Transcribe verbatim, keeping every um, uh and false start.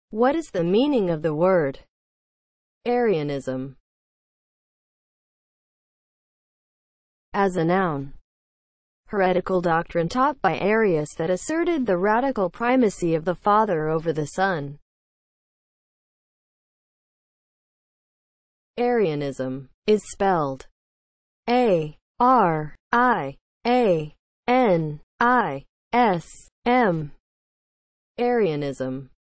What is the meaning of the word Arianism? As a noun, heretical doctrine taught by Arius that asserted the radical primacy of the Father over the Son. Arianism is spelled A R I A N I S M. Arianism